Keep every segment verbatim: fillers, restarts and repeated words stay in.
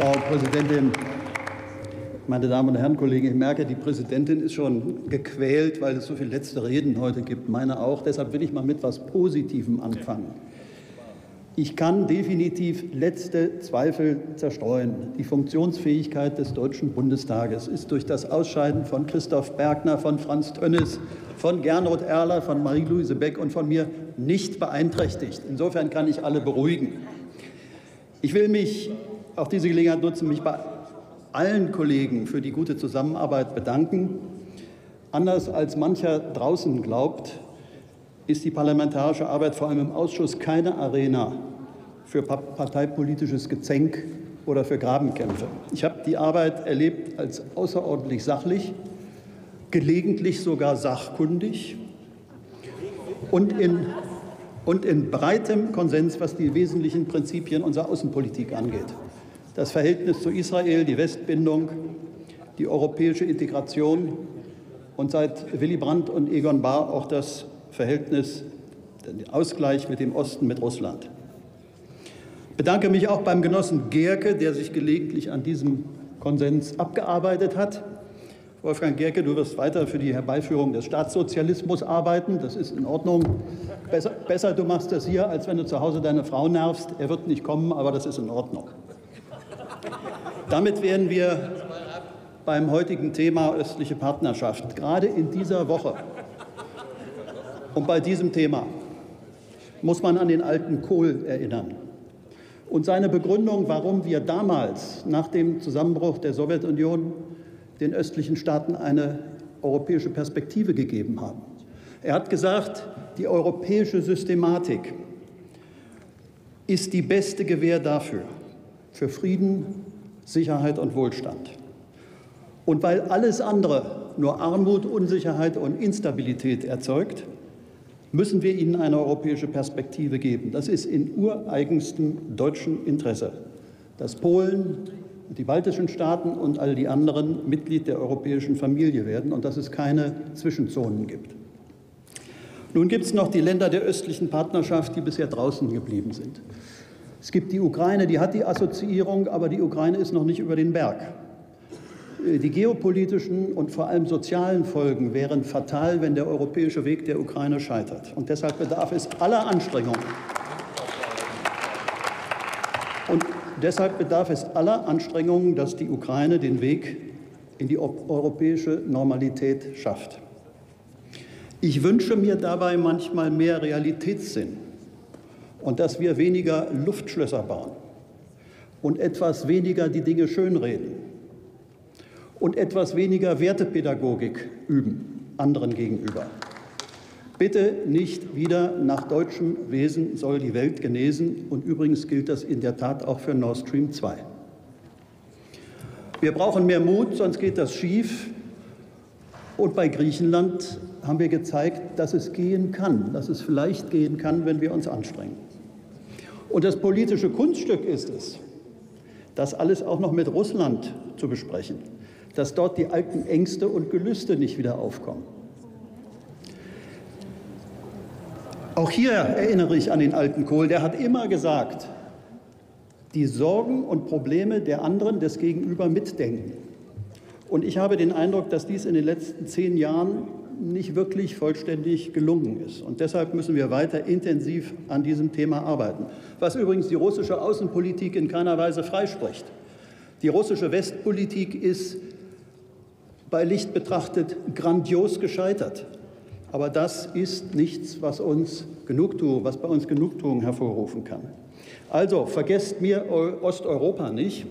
Frau Präsidentin, meine Damen und Herren Kollegen, ich merke, die Präsidentin ist schon gequält, weil es so viele letzte Reden heute gibt, meine auch. Deshalb will ich mal mit etwas Positivem anfangen. Ich kann definitiv letzte Zweifel zerstreuen. Die Funktionsfähigkeit des Deutschen Bundestages ist durch das Ausscheiden von Christoph Bergner, von Franz Tönnes, von Gernot Erler, von Marie-Louise Beck und von mir nicht beeinträchtigt. Insofern kann ich alle beruhigen. Ich will mich auf diese Gelegenheit nutzen, mich bei allen Kollegen für die gute Zusammenarbeit bedanken. Anders als mancher draußen glaubt, ist die parlamentarische Arbeit vor allem im Ausschuss keine Arena für parteipolitisches Gezänk oder für Grabenkämpfe. Ich habe die Arbeit erlebt als außerordentlich sachlich, gelegentlich sogar sachkundig und in, und in breitem Konsens, was die wesentlichen Prinzipien unserer Außenpolitik angeht. Das Verhältnis zu Israel, die Westbindung, die europäische Integration und seit Willy Brandt und Egon Bahr auch das Verhältnis, den Ausgleich mit dem Osten, mit Russland. Ich bedanke mich auch beim Genossen Gerke, der sich gelegentlich an diesem Konsens abgearbeitet hat. Wolfgang Gerke, du wirst weiter für die Herbeiführung des Staatssozialismus arbeiten. Das ist in Ordnung. Besser, besser du machst das hier, als wenn du zu Hause deine Frau nervst. Er wird nicht kommen, aber das ist in Ordnung. Damit wären wir beim heutigen Thema östliche Partnerschaft. Gerade in dieser Woche und bei diesem Thema muss man an den alten Kohl erinnern und seine Begründung, warum wir damals nach dem Zusammenbruch der Sowjetunion den östlichen Staaten eine europäische Perspektive gegeben haben. Er hat gesagt, die europäische Systematik ist die beste Gewähr dafür, für Frieden, Sicherheit und Wohlstand. Und weil alles andere nur Armut, Unsicherheit und Instabilität erzeugt, müssen wir ihnen eine europäische Perspektive geben. Das ist in ureigenstem deutschen Interesse, dass Polen, die baltischen Staaten und all die anderen Mitglied der europäischen Familie werden und dass es keine Zwischenzonen gibt. Nun gibt es noch die Länder der östlichen Partnerschaft, die bisher draußen geblieben sind. Es gibt die Ukraine, die hat die Assoziierung, aber die Ukraine ist noch nicht über den Berg. Die geopolitischen und vor allem sozialen Folgen wären fatal, wenn der europäische Weg der Ukraine scheitert. Und deshalb bedarf es aller Anstrengungen. Und deshalb bedarf es aller Anstrengungen, dass die Ukraine den Weg in die europäische Normalität schafft. Ich wünsche mir dabei manchmal mehr Realitätssinn und dass wir weniger Luftschlösser bauen und etwas weniger die Dinge schönreden und etwas weniger Wertepädagogik üben, anderen gegenüber. Bitte nicht wieder nach deutschem Wesen soll die Welt genesen. Und übrigens gilt das in der Tat auch für Nord Stream zwei. Wir brauchen mehr Mut, sonst geht das schief. Und bei Griechenland haben wir gezeigt, dass es gehen kann, dass es vielleicht gehen kann, wenn wir uns anstrengen. Und das politische Kunststück ist es, das alles auch noch mit Russland zu besprechen, dass dort die alten Ängste und Gelüste nicht wieder aufkommen. Auch hier erinnere ich an den alten Kohl, der hat immer gesagt, die Sorgen und Probleme der anderen, des Gegenüber mitdenken. Und ich habe den Eindruck, dass dies in den letzten zehn Jahren nicht wirklich vollständig gelungen ist. Und deshalb müssen wir weiter intensiv an diesem Thema arbeiten, was übrigens die russische Außenpolitik in keiner Weise freispricht. Die russische Westpolitik ist bei Licht betrachtet grandios gescheitert. Aber das ist nichts, was uns Genugtuung, was bei uns Genugtuung hervorrufen kann. Also vergesst mir Osteuropa nicht.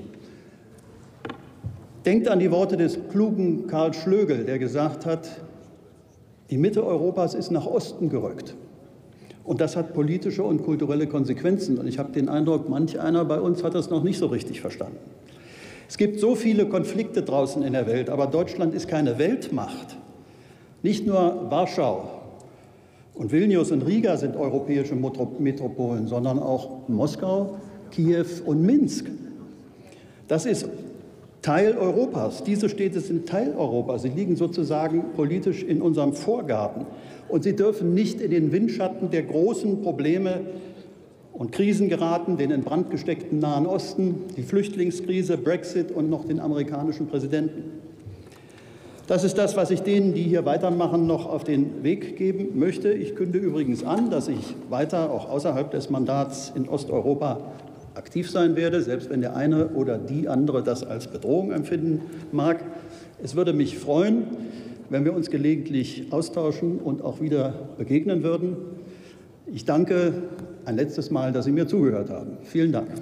Denkt an die Worte des klugen Karl Schlögel, der gesagt hat, die Mitte Europas ist nach Osten gerückt. Und das hat politische und kulturelle Konsequenzen. Und ich habe den Eindruck, manch einer bei uns hat das noch nicht so richtig verstanden. Es gibt so viele Konflikte draußen in der Welt, aber Deutschland ist keine Weltmacht. Nicht nur Warschau und Vilnius und Riga sind europäische Metropolen, sondern auch Moskau, Kiew und Minsk. Das ist Teil Europas. Diese Städte sind Teil Europas. Sie liegen sozusagen politisch in unserem Vorgarten. Und sie dürfen nicht in den Windschatten der großen Probleme und Krisen geraten, den in Brand gesteckten Nahen Osten, die Flüchtlingskrise, Brexit und noch den amerikanischen Präsidenten. Das ist das, was ich denen, die hier weitermachen, noch auf den Weg geben möchte. Ich kündige übrigens an, dass ich weiter auch außerhalb des Mandats in Osteuropa aktiv sein werde, selbst wenn der eine oder die andere das als Bedrohung empfinden mag. Es würde mich freuen, wenn wir uns gelegentlich austauschen und auch wieder begegnen würden. Ich danke ein letztes Mal, dass Sie mir zugehört haben. Vielen Dank.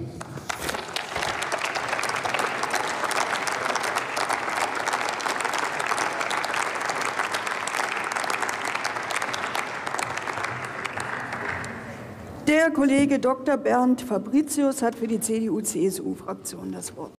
Der Kollege Doktor Bernd Fabricius hat für die C D U C S U-Fraktion das Wort.